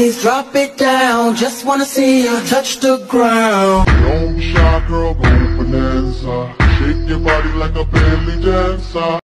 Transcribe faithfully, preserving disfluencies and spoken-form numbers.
bass, drop it down. Just wanna see you touch the ground. Don't be shy, girl, go bonanza. Shake your body like a belly dancer.